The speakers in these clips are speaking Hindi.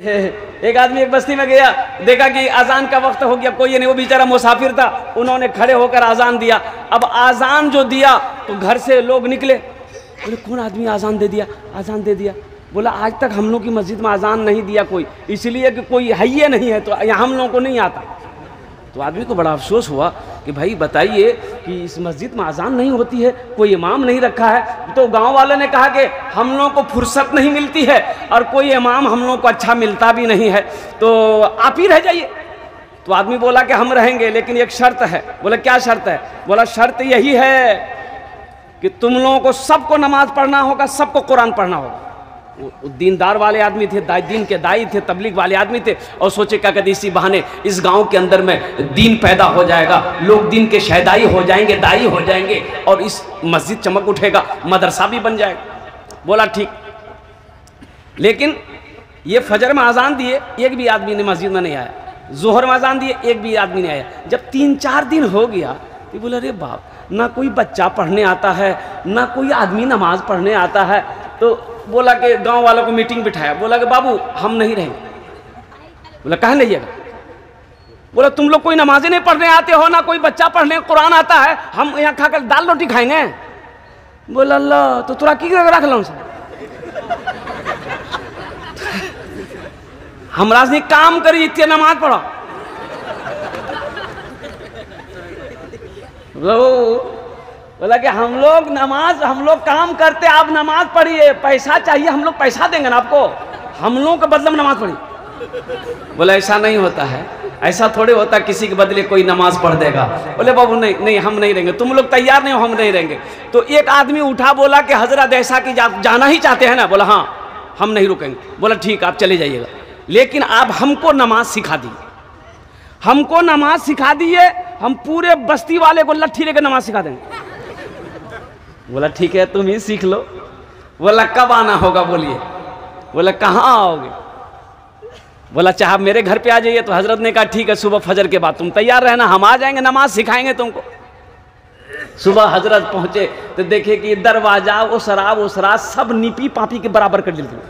एक आदमी एक बस्ती में गया, देखा कि अजान का वक्त हो गया, कोई नहीं, वो बेचारा मुसाफिर था। उन्होंने खड़े होकर अजान दिया। अब अजान जो दिया तो घर से लोग निकले, बोले कौन आदमी अजान दे दिया, अजान दे दिया। बोला आज तक हम लोग की मस्जिद में अजान नहीं दिया कोई, इसलिए कि कोई है ही नहीं है, तो यहाँ हम लोगों को नहीं आता। तो आदमी को बड़ा अफसोस हुआ कि भाई बताइए कि इस मस्जिद में अजान नहीं होती है, कोई इमाम नहीं रखा है। तो गांव वालों ने कहा कि हम लोगों को फुर्सत नहीं मिलती है और कोई इमाम हम लोगों को अच्छा मिलता भी नहीं है, तो आप ही रह जाइए। तो आदमी बोला कि हम रहेंगे, लेकिन एक शर्त है। बोला क्या शर्त है? बोला शर्त यही है कि तुम लोगों को सबको नमाज पढ़ना होगा, सबको कुरान पढ़ना होगा। वो दीनदार वाले आदमी थे, दीन के दाई थे, तबलीग वाले आदमी थे, और सोचे क्या कहते इसी बहाने इस गांव के अंदर में दीन पैदा हो जाएगा, लोग दीन के शहदाई हो जाएंगे, दाई हो जाएंगे, और इस मस्जिद चमक उठेगा, मदरसा भी बन जाएगा। बोला ठीक। लेकिन ये फजर में अजान दिए, एक भी आदमी ने मस्जिद में नहीं आया। जोहर में अजान दिए, एक भी आदमी नहीं आया। जब 3-4 दिन हो गया तो बोला अरे बाप, ना कोई बच्चा पढ़ने आता है, ना कोई आदमी नमाज पढ़ने आता है। तो बोला कि गांव वालों को मीटिंग बिठाया, बोला कि बाबू हम नहीं रहेंगे। बोला कहाँ नहीं आएगा? बोला तुम लोग कोई नमाजें नहीं पढ़ने आते हो, ना कोई बच्चा पढ़ने कुरान आता है, हम यहाँ खाकर दाल रोटी खाएंगे। बोला अल्लाह, तो तुरा की रख लो हमरा से काम करी, इतने नमाज पढ़ो। बोला कि हम लोग काम करते, आप नमाज पढ़िए, पैसा चाहिए, हम लोग पैसा देंगे ना आपको, हम लोगों के बदले में नमाज पढ़िए। बोला ऐसा नहीं होता है, ऐसा थोड़े होता किसी के बदले कोई नमाज पढ़ देगा। बोले बाबू नहीं नहीं, हम नहीं रहेंगे, तुम लोग तैयार नहीं हो, हम नहीं रहेंगे। तो एक आदमी उठा, बोला कि हजरत ऐसा कि जाना ही चाहते हैं ना? बोला हाँ, हम नहीं रुकेंगे। बोला ठीक, आप चले जाइएगा, लेकिन आप हमको नमाज सिखा दिए, हमको नमाज सिखा दिए, हम पूरे बस्ती वाले को लट्ठी लेकर नमाज सिखा देंगे। बोला ठीक है, तुम ही सीख लो। बोला कब आना होगा बोलिए? बोला कहाँ आओगे? बोला चाहे आप मेरे घर पे आ जाइए। तो हजरत ने कहा ठीक है, सुबह फजर के बाद तुम तैयार रहना, हम आ जाएंगे, नमाज सिखाएंगे तुमको। सुबह हजरत पहुंचे तो देखे कि दरवाजा वो सराब सब नीपी पापी के बराबर कर लेते।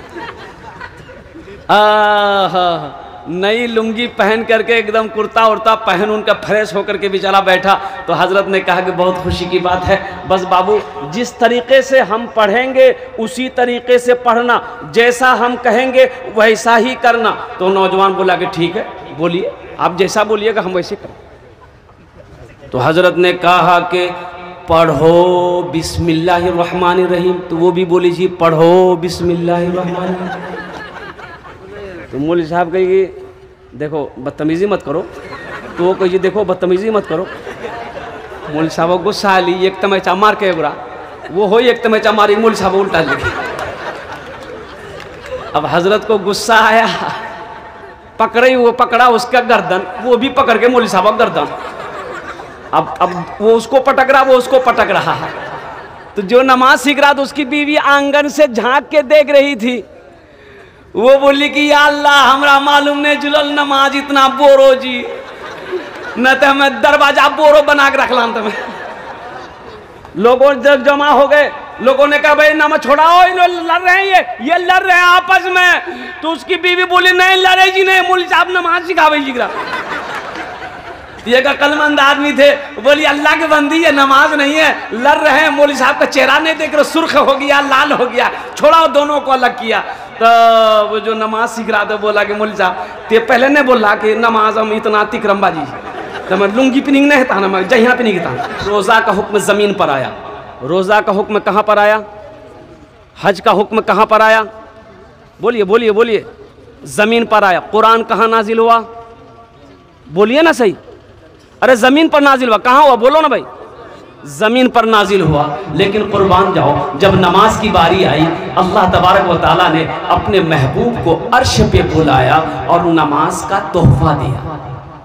नई लुंगी पहन करके एकदम कुर्ता उर्ता पहन उनका फ्रेश होकर के बेचारा बैठा। तो हजरत ने कहा कि बहुत खुशी की बात है, बस बाबू जिस तरीके से हम पढ़ेंगे उसी तरीके से पढ़ना, जैसा हम कहेंगे वैसा ही करना। तो नौजवान बोला कि ठीक है, बोलिए, आप जैसा बोलिएगा हम वैसे करें। तो हजरत ने कहा कि पढ़ो बिस्मिल्लाहिर्रहमानिर्रहीम। तो वो भी बोली जी पढ़ो बिस्मिल्लाहिर्रहमानिर्रहीम। तो मौलवी साहब कहेगी देखो बदतमीजी मत करो, तो वो कहिए देखो बदतमीजी मत करो। मौलवी साहब गुस्सा ली, एक तमैचा मार के एगरा, वो हो एक तमैचा मारी, मौलवी साहब उल्टा लेके। अब हजरत को गुस्सा आया, पकड़े, वो पकड़ा उसका गर्दन, वो भी पकड़ के मौलवी साहब गर्दन। अब वो उसको पटक रहा, वो उसको पटक रहा है। तो जो नमाज सीख रहा था उसकी बीवी आंगन से झांक के देख रही थी। वो बोली कि या अल्लाह हमरा मालूम नहीं जुलल नमाज इतना बोरो जी, न तो हमें दरवाजा बोरो बना के रखला। तुम्हें लोगों जब जमा हो गए, लोगों ने कहा भाई नमाज छोड़ाओ, लड़ रहे हैं, ये लड़ रहे हैं आपस में। तो उसकी बीवी बोली नहीं लड़े जी नहीं, मौलवी साहब नमाज सिखावे जी। ये का कलमंद आदमी थे, बोली अल्लाह के बंदी है, नमाज नहीं है, लड़ रहे हैं, मौलवी साहब का चेहरा नहीं देख रहे, सुर्ख हो गया, लाल हो गया, छोड़ाओ, दोनों को अलग किया। तो वो जो नमाज सीख रहा था बोला कि मौलवी साहब ते पहले नहीं बोला कि नमाज हम इतना तिक्रमबाजी, तो मैं लुंगी पिनिंग नहीं था ना, मैं जहाँ पिनिंग था। रोज़ा का हुक्म ज़मीन पर आया। रोज़ा का हुक्म कहाँ पर आया? हज का हुक्म कहाँ पर आया? बोलिए बोलिए बोलिए। ज़मीन पर आया। कुरान कहाँ नाजिल हुआ? बोलिए ना सही। अरे ज़मीन पर नाजिल हुआ, कहाँ हुआ? बोलो ना भाई। ज़मीन पर नाजिल हुआ। लेकिन कुर्बान जाओ, जब नमाज की बारी आई, अल्लाह तबारक व तआला ने अपने महबूब को अर्श पे बुलाया और नमाज का तोहफा दिया।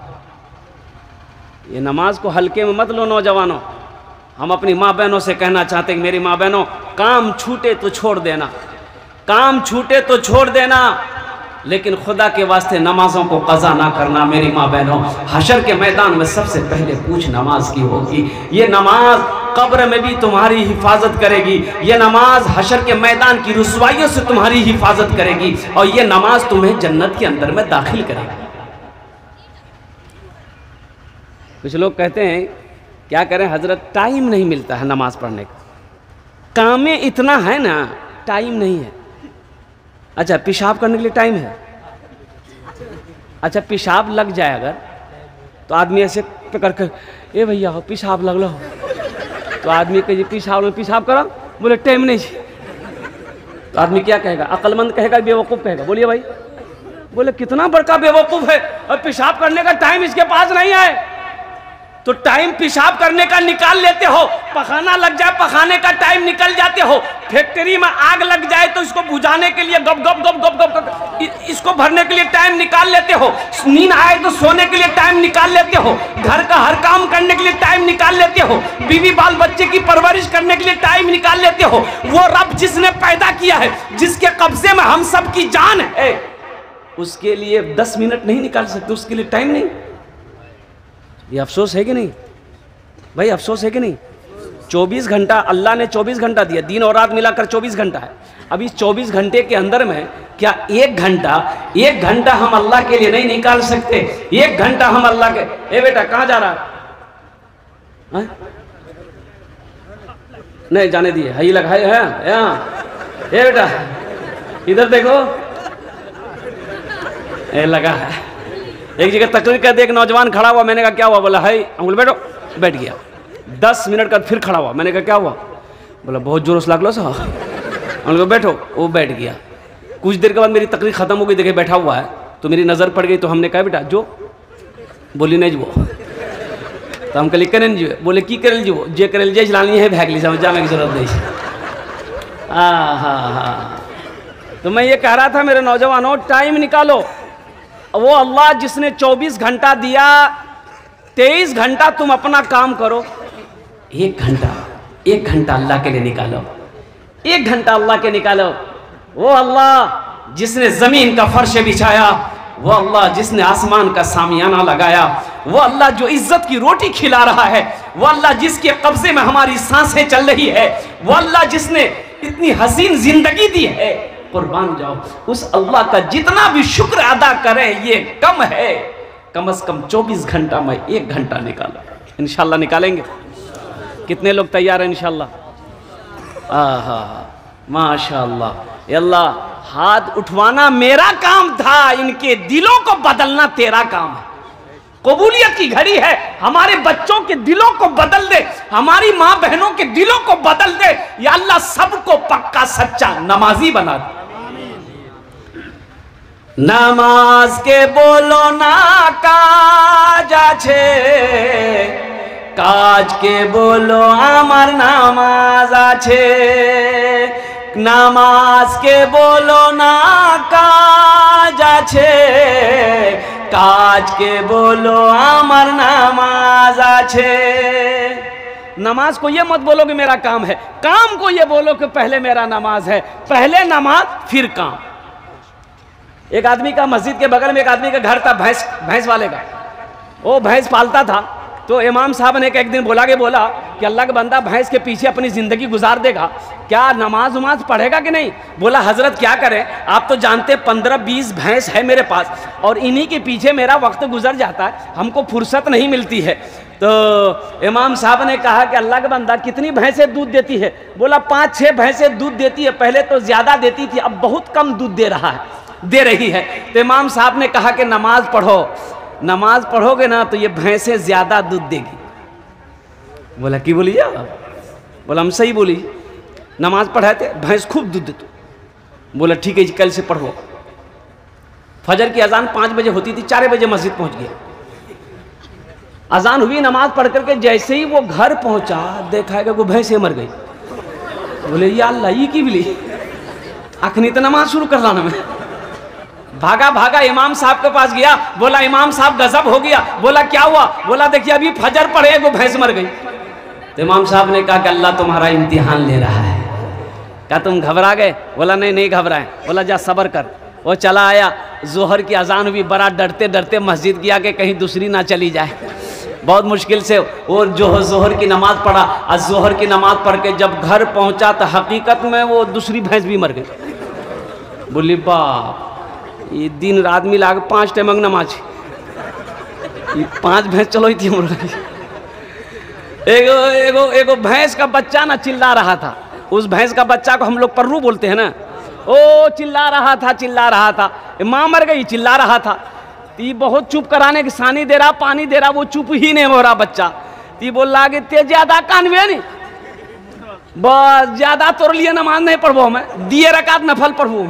ये नमाज को हल्के में मत लो नौजवानों। हम अपनी माँ बहनों से कहना चाहते हैं कि मेरी माँ बहनों, काम छूटे तो छोड़ देना, काम छूटे तो छोड़ देना, लेकिन खुदा के वास्ते नमाजों को कज़ा ना करना। मेरी माँ बहनों, हशर के मैदान में सबसे पहले पूछ नमाज की होगी। ये नमाज कब्र में भी तुम्हारी हिफाजत करेगी, ये नमाज हशर के मैदान की रुसवाइयों से तुम्हारी हिफाजत करेगी, और ये नमाज तुम्हें जन्नत के अंदर में दाखिल करेगी। कुछ लोग कहते हैं क्या करें हजरत, टाइम नहीं मिलता है नमाज पढ़ने का, काम में इतना है ना, टाइम नहीं है। अच्छा पेशाब करने के लिए टाइम है, अच्छा पेशाब लग जाए अगर तो आदमी ऐसे पकड़ कर, ए भैया हो पेशाब लग लो, तो आदमी कहे पेशाब करो, बोले टाइम नहीं, तो आदमी क्या कहेगा, अक्लमंद कहेगा बेवकूफ़ कहेगा? बोलिए भाई, बोले कितना बड़का बेवकूफ़ है, और पेशाब करने का टाइम इसके पास नहीं है। तो टाइम पेशाब करने का निकाल लेते हो, पखाना लग जाए पखाने का टाइम निकल जाते हो, फैक्ट्री में आग लग जाए तो इसको बुझाने के लिए गप गप गप गप गप इसको भरने के लिए टाइम निकाल लेते हो, नींद आए तो सोने के लिए टाइम निकाल लेते हो, घर का हर काम करने के लिए टाइम निकाल लेते हो, बीवी बाल बच्चे की परवरिश करने के लिए टाइम निकाल लेते हो। वो रब जिसने पैदा किया है, जिसके कब्जे में हम सब की जान है, उसके लिए 10 मिनट नहीं निकाल सकते, उसके लिए टाइम नहीं। ये अफसोस है कि नहीं भाई, अफसोस है कि नहीं? 24 घंटा अल्लाह ने 24 घंटा दिया, दिन और रात मिलाकर 24 घंटा है। अब इस 24 घंटे के अंदर में क्या एक घंटा हम अल्लाह के लिए नहीं निकाल सकते? एक घंटा हम अल्लाह के, ए बेटा कहाँ जा रहा है? नहीं जाने दिए, हई लगा है यहाँ, ए बेटा इधर देखो, ए लगा है। एक जगह तकरीर कर दे, एक नौजवान खड़ा हुआ, मैंने कहा क्या हुआ? बोला है अंकुल बैठो, बैठ गया। 10 मिनट का फिर खड़ा हुआ, मैंने कहा क्या हुआ? बोला बहुत जोर से लागलो साहब, अंकुल बैठो, वो बैठ गया। कुछ देर के बाद मेरी तकरीर खत्म हो गई, देखे बैठा हुआ है, तो मेरी नज़र पड़ गई, तो हमने कहा बेटा जो, बोली नहीं जो, तो हम कहली करें जो, बोले की करल जो, जे करल जे लानी है भाग ली, समझ जाने की जरूरत नहीं। हाँ, तो मैं ये कह रहा था मेरे नौजवानों, टाइम निकालो। वो अल्लाह जिसने 24 घंटा दिया, 23 घंटा तुम अपना काम करो, एक घंटा अल्लाह के लिए निकालो, 1 घंटा अल्लाह के निकालो। वो अल्लाह जिसने जमीन का फर्श बिछाया, वो अल्लाह जिसने आसमान का सामियाना लगाया, वो अल्लाह जो इज्जत की रोटी खिला रहा है, वो अल्लाह जिसके कब्जे में हमारी सांसें चल रही है, वो अल्लाह जिसने इतनी हसीन जिंदगी दी है, कुर्बान जाओ उस अल्लाह का। जितना भी शुक्र अदा करें ये कम है, कम से कम 24 घंटा में 1 घंटा निकालो, इंशाल्लाह निकालेंगे। कितने लोग तैयार हैं इंशाल्लाह? माशाअल्लाह। अल्लाह हाथ उठवाना मेरा काम था, इनके दिलों को बदलना तेरा काम है। कबूलियत की घड़ी है, हमारे बच्चों के दिलों को बदल दे, हमारी माँ बहनों के दिलों को बदल दे, या अल्लाह सबको पक्का सच्चा नमाजी बना दे। नमाज के बोलो ना काज आछे, काज के बोलो आमार नामाज आछे, नामाज के बोलो ना काज आछे, काज के बोलो आमार नामाज आछे। नमाज को ये मत बोलो कि मेरा काम है, काम को ये बोलो कि पहले मेरा नमाज है, पहले नमाज फिर काम। एक आदमी का मस्जिद के बगल में एक आदमी का घर था, भैंस वाले का, वो भैंस पालता था। तो इमाम साहब ने एक दिन बोला कि अल्लाह का बंदा भैंस के पीछे अपनी ज़िंदगी गुजार देगा, क्या नमाज उमाज पढ़ेगा कि नहीं? बोला हज़रत क्या करें, आप तो जानते 15-20 भैंस है मेरे पास, और इन्हीं के पीछे मेरा वक्त गुजर जाता है, हमको फुर्सत नहीं मिलती है। तो इमाम साहब ने कहा कि अल्लाह का बंदा कितनी भैंसें दूध देती है? बोला 5-6 भैंसें दूध देती है, पहले तो ज़्यादा देती थी, अब बहुत कम दूध दे रही है। तो इमाम साहब ने कहा कि नमाज पढ़ो, नमाज पढ़ोगे ना तो ये भैंसें ज़्यादा दूध देगी। बोला की बोली जा? बोला हम सही बोली, नमाज पढ़ाए थे, भैंस खूब दूध देती। बोला ठीक है जी, कल से पढ़ो। फजर की अजान 5 बजे होती थी, 4 बजे मस्जिद पहुंच गया। अजान हुई, नमाज पढ़ करके जैसे ही वो घर पहुंचा, देखा कि वो भैंसें मर गई। बोले या अल्लाह ये की बोली, अखनी तो नमाज शुरू कर लाना मैं। भागा इमाम साहब के पास गया, बोला इमाम साहब गजब हो गया। बोला क्या हुआ? बोला देखिए अभी फजर पढ़े वो भैंस मर गई। तो इमाम साहब ने कहा कि अल्लाह तुम्हारा इम्तिहान ले रहा है। क्या तुम घबरा गए? बोला नहीं घबराए। बोला जा सब्र कर। वो चला आया, जोहर की अजान हुई, बड़ा डरते डरते मस्जिद गया कि कहीं दूसरी ना चली जाए। बहुत मुश्किल से वो जो जोहर की नमाज़ पढ़ा, और जोहर की नमाज़ पढ़ के जब घर पहुंचा तो हकीकत में वो दूसरी भैंस भी मर गई। बोली बाप, ये दिन रात मिला के 5 टाइम नमाज, ये 5 भैंस चलो थी मुर्गा। एगो भैंस का बच्चा ना चिल्ला रहा था, उस भैंस का बच्चा को हम लोग पर्रू बोलते हैं ना, ओ चिल्ला रहा था, माँ मर गई, चिल्ला रहा था। ती बहुत चुप कराने की सानी दे रहा, पानी दे रहा, वो चुप ही नहीं हो रहा बच्चा। ती बोल रहा कि ते ज्यादा कानवे नहीं, बस ज्यादा तोर लिए नमाज नहीं पढ़बो, मैं दिए रकात नफल पढ़बू।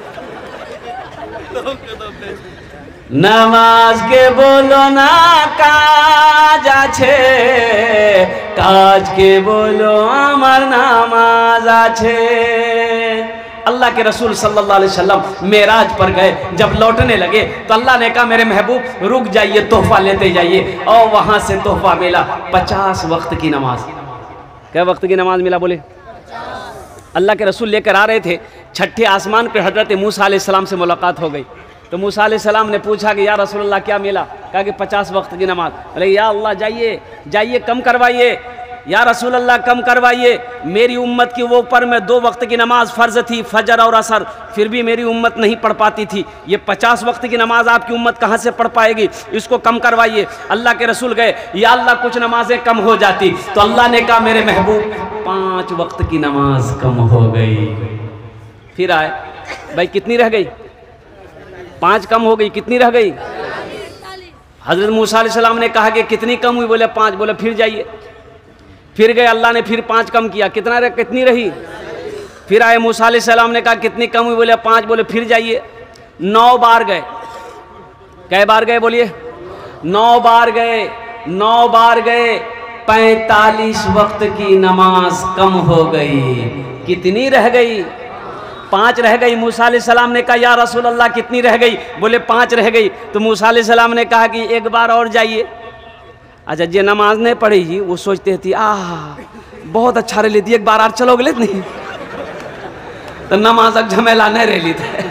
नमाज के बोलो ना काज आछे, काज के बोलो अमर नमाज आछे। अल्लाह के रसूल सल्लल्लाहु अलैहि वसल्लम मेराज पर गए, जब लौटने लगे तो अल्लाह ने कहा मेरे महबूब रुक जाइए, तोहफा लेते जाइए। और वहाँ से तोहफा मिला 50 वक्त की नमाज। क्या वक्त की नमाज मिला? बोले 50। अल्लाह के रसूल लेकर आ रहे थे, छठे आसमान पर हजरत मूसा अलैहिस्सलाम से मुलाकात हो गई। तो मूसा अलैहिस्सलाम ने पूछा कि या रसूलल्लाह क्या मिला? कहा कि 50 वक्त की नमाज। बोले या अल्लाह जाइए कम करवाइए, या रसूल अल्लाह कम करवाइए। मेरी उम्मत की वो पर में 2 वक्त की नमाज फ़र्ज थी, फजर और असर, फिर भी मेरी उम्मत नहीं पढ़ पाती थी। ये 50 वक्त की नमाज आपकी उम्मत कहाँ से पढ़ पाएगी? इसको कम करवाइए। अल्लाह के रसूल गए, या अल्लाह कुछ नमाजें कम हो जाती। तो अल्लाह ने कहा मेरे महबूब 5 वक्त की नमाज कम हो गई। फिर आए, भाई कितनी रह गई? 5 कम हो गई, कितनी रह गई? हज़रत मूसा अलैहिस्सलाम ने कहा कि कितनी कम हुई? बोले 5। बोले फिर जाइए। फिर गए, अल्लाह ने फिर 5 कम किया, कितनी रही? फिर आए, मूसा अलैहिस्सलाम ने कहा कितनी कम हुई? बोले 5। बोले फिर जाइए। 9 बार गए। कै बार गए? बोलिए 9 बार गए। 9 बार गए, 45 वक्त की नमाज कम हो गई। कितनी रह गई? 5 रह गई। मूसा अलैहिस्सलाम ने कहा या रसूल अल्लाह कितनी रह गई? बोले 5 रह गई। तो मूसा अलैहिस्सलाम ने कहा कि एक बार और जाइए। अच्छा, जे नमाज नहीं पढ़ी जी वो सोचते थी बहुत अच्छा रह ली, एक बार और चलोगे नहीं तो नमाज झमेला नहीं रह ली थे।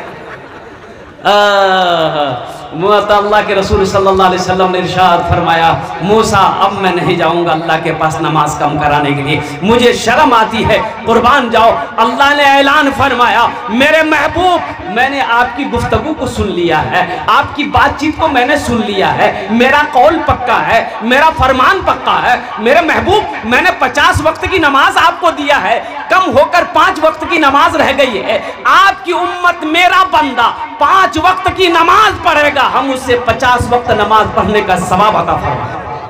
अल्लाह के रसूल सल्लल्लाहु अलैहि वसल्लम ने इरशाद फरमाया, मूसा अब मैं नहीं जाऊंगा अल्लाह के पास नमाज कम कराने के लिए, मुझे शर्म आती है, कुर्बान जाओ। अल्लाह ने ऐलान फरमाया मेरे महबूब मैंने आपकी गुफ्तगू को सुन लिया है, आपकी बातचीत को मैंने सुन लिया है, मेरा कौल पक्का है, मेरा फरमान पक्का है। मेरे महबूब मैंने 50 वक्त की नमाज आपको दिया है, कम होकर 5 वक्त की नमाज रह गई है। आपकी उम्मत मेरा बंदा 5 वक्त की नमाज पढ़ेगा, हम उससे 50 वक्त नमाज पढ़ने का सवाब अता फरमाएंगे।